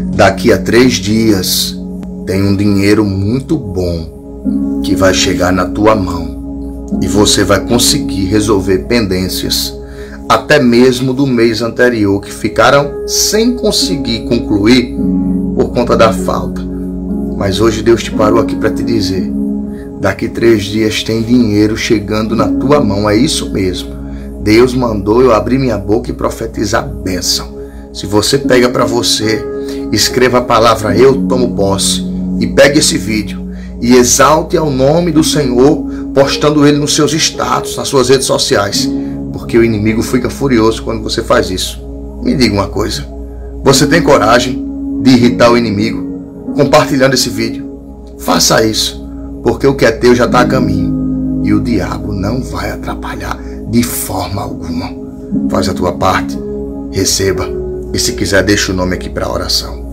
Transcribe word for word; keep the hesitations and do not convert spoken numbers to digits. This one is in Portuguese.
Daqui a três dias tem um dinheiro muito bom que vai chegar na tua mão e você vai conseguir resolver pendências até mesmo do mês anterior que ficaram sem conseguir concluir por conta da falta. Mas hoje Deus te parou aqui para te dizer: daqui três dias tem dinheiro chegando na tua mão. É isso mesmo. Deus mandou eu abrir minha boca e profetizar bênção. Se você pega para você, escreva a palavra "eu tomo posse" e pegue esse vídeo e exalte ao nome do Senhor, postando ele nos seus status, nas suas redes sociais, porque o inimigo fica furioso quando você faz isso. Me diga uma coisa: você tem coragem de irritar o inimigo compartilhando esse vídeo? Faça isso, porque o que é teu já está a caminho e o diabo não vai atrapalhar de forma alguma. Faz a tua parte, receba, e se quiser deixa o nome aqui para a oração.